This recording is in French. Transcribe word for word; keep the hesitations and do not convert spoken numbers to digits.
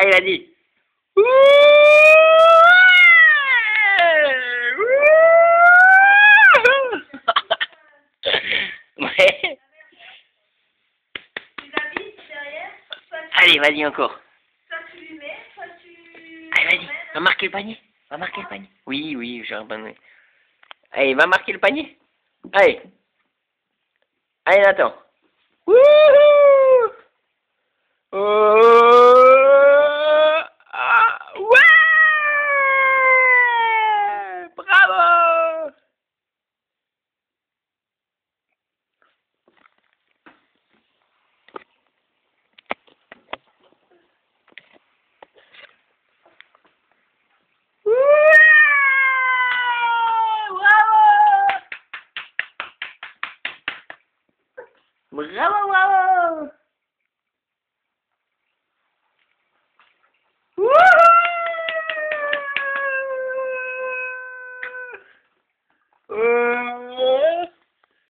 Allez, vas-y. Ouais. Tu l'habilles derrière, soit tu... Allez, vas-y encore. Soit tu lui mets, soit tu... Allez, vas-y. Va marquer le panier. Va marquer le panier. Oui, oui, j'ai un panier. Allez, va marquer le panier. Allez. Allez, Nathan. Wouhou! Oh! Ah, ouais! Bravo! Ouais! Bravo! Bravo, bravo! Wouhou!